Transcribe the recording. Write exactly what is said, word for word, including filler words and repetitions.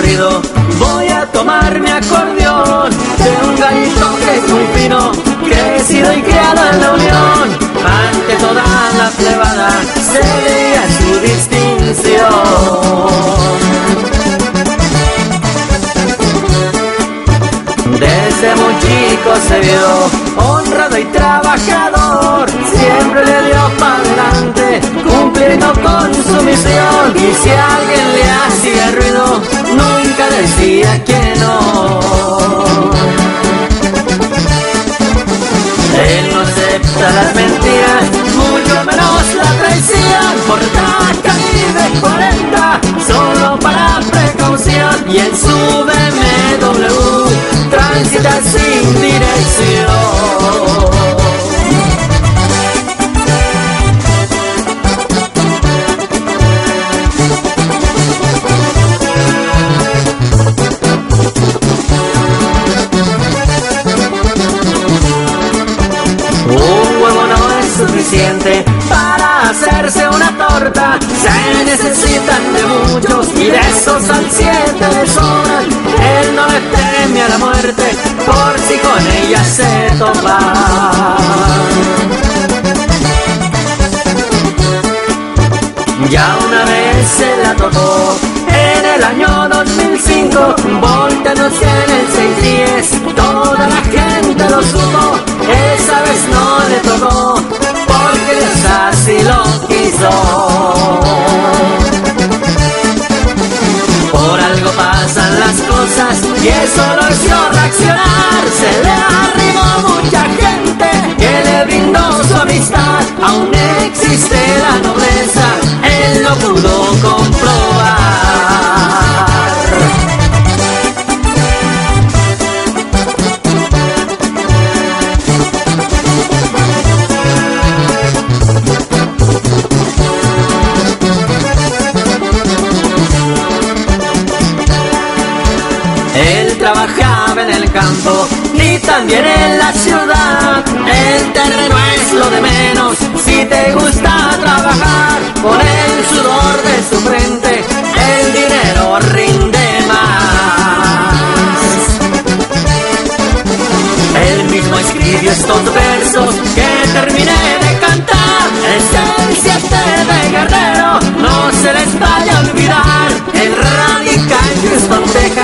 aburrido, voy a tomar mi acordeón de un gallito que es muy fino, crecido y criado en la Unión. Ante toda la plebada se veía su distinción. Desde muy chico se vio honrado y trabajador, siempre le dio para adelante, cumpliendo con su misión. Y si alguien le hacía ruido, nunca decía que no. Él no acepta las mentiras, mucho menos la traición. Porta Caribe cuarenta, solo para precaución. Y en su B M W transita sin dirección. Un huevo no es suficiente para hacerse una torta, se necesitan de muchos y de esos al siete le sobran. Él no le teme a la muerte por si con ella se topa. Ya una vez se la tocó en el año dos mil cinco, volteanos en el seis diez, toda la gente lo supo. Esa vez no le tocó porque Dios así lo quiso. Por algo pasan las cosas y eso lo hizo reaccionar. Se le arrimó mucha gente que le brindó su amistad. Aún existe la nobleza, él lo pudo comprobar. Él trabajaba en el campo y también en la ciudad. El terreno es lo de menos si te gusta trabajar. Con el sudor de su frente el dinero rinde más. Él mismo escribió estos versos que terminé de cantar. Es el siete de Guerrero, no se les vaya a olvidar. Él radica en Houston, Texas.